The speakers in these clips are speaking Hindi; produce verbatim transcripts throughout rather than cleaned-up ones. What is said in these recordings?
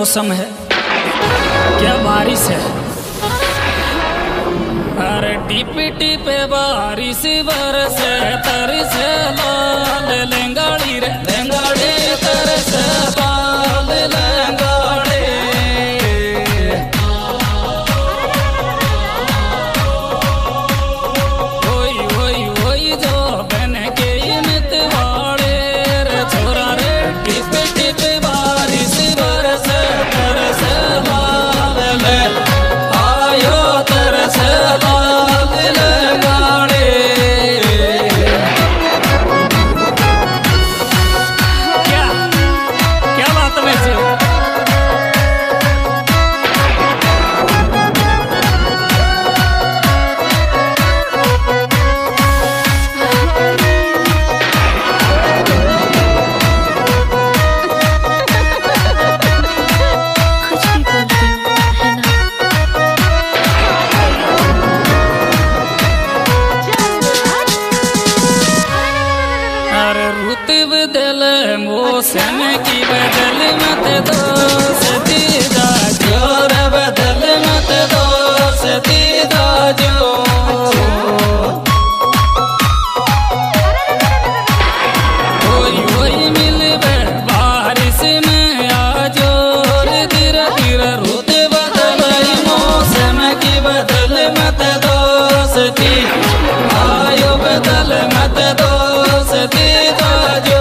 मौसम है, क्या बारिश है। अरे टिपे टिपे बारिश बरसे तरसे लाल लेंगाड़ी रे लेंगाड़ी तरसे लाल लेंगाड़ी। ओई ओई ओई जो बन के मितवाड़े रे छोरा रे टिपे टिपे बारिश बरसे तरसे लाल ले आयो तरसे लाल लेंगाड़ी। क्या क्या बात है जी। अरे रुत बदल मौसम की बदल मत दोस्ती दा जोर बदल मत दोस्ती दा जो। ओई ओई मिलबे बारिश में आजो धीरे धीरे रुत बदल मौसम की बदल मत दोस्ती आयो बदल मत दोस्ती दा जो।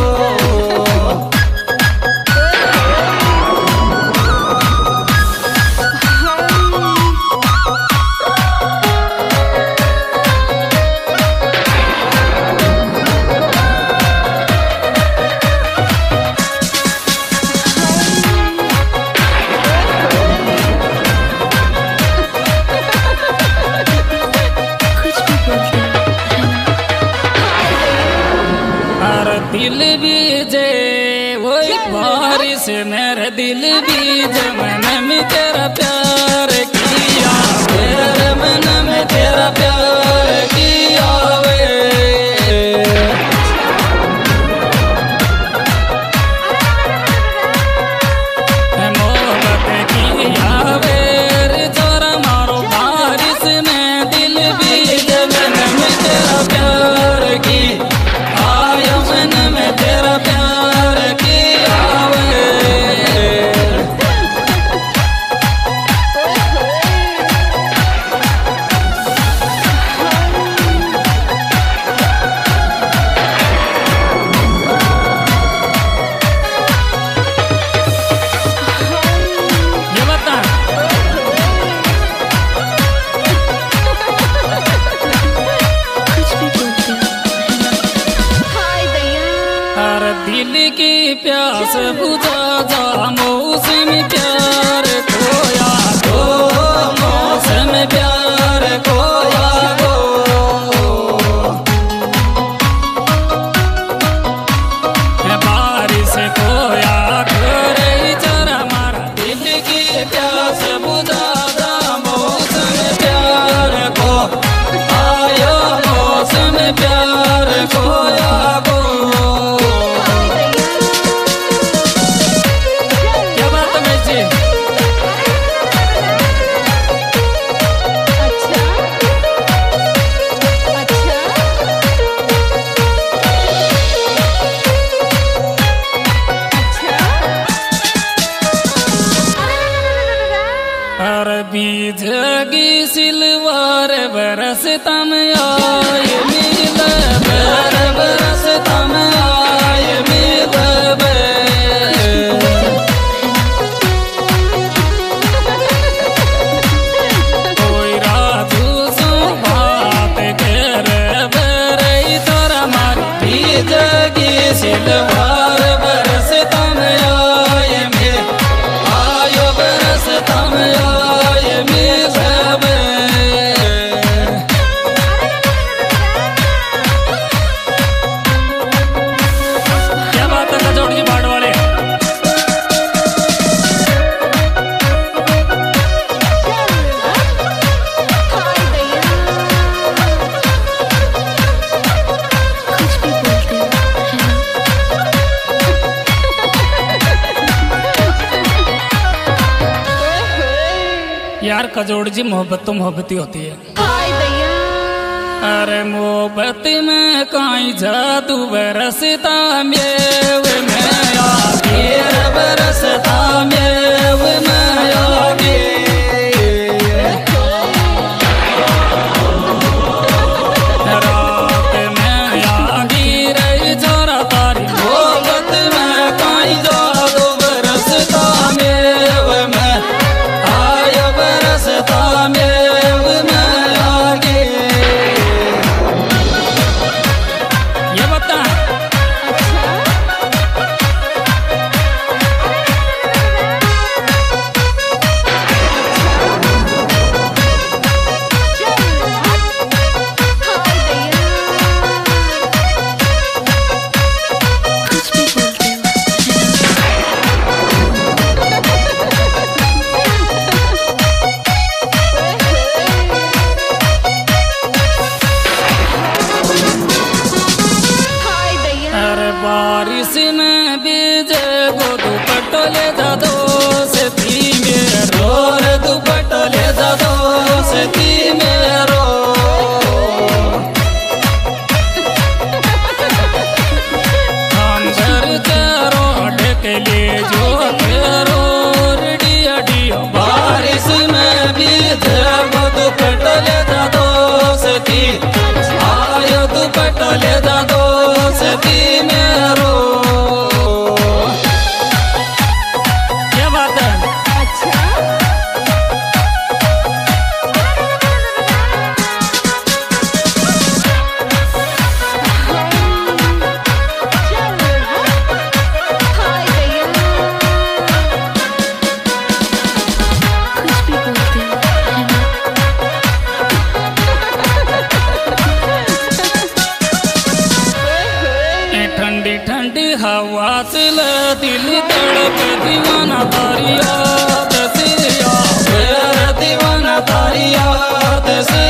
दिल बीजे वही बारिश मेरे दिल बीज मन में तेरा प्यार किया मेरे मन में तेरा प्यार किया वे। मोहब्बत किया वे रे छोरा मारो बारिश में दिल बीज मन में तेरा प्यार की आयो मन में तेरा प्यार किया वे। ये बता हर दिल की प्यास बुझा जा मौसम प्यार खोया गो मौसम प्यार खोया गो। बारिश खोया करे जरा मारा दिल की प्यास बुझा जा मौसम प्यार को आयो मौसम प्यार खोया गो। क्या बात है जी। हर बीज की सिलवार बरस तम आए मिल बर बरस तम आए मिल बे। कोई राजू सो बात कर बरे तोरा मारी बीज की सिलवार बरस तम आए मिल आयो बरस तम आए मिल बे। यार कजोड़ जी मोहब्बत तो मोहब्बत ही होती है। हाय भैया अरे मोहब्बत में काई जादू बरसता मेव में आगे बरसता मेव में आगे रात में आगी रही जोरा तारी मोहब्बत में काई जादू बरसता मेव में आय बरसता मेव में आगे। ये बता बारिश में बीजे गो दुपट्टो ले जा दो से ती मेरो रे दुपट्टो ले जा दो से ती मेरो हम घर तेरो ढके ले जो तेरो डिया डिया बारिश में बीजे गो दुपट्टो ले जा दो से ती आयो दुपट्टो ले जा दो से ती मेरो। क्या बात है? अच्छा हाय भैया कुछ भी बोलते हैं ठंडी ठंडी हवा से दिल तड़प दीवाना तारी याद से दीवाना तारी याद से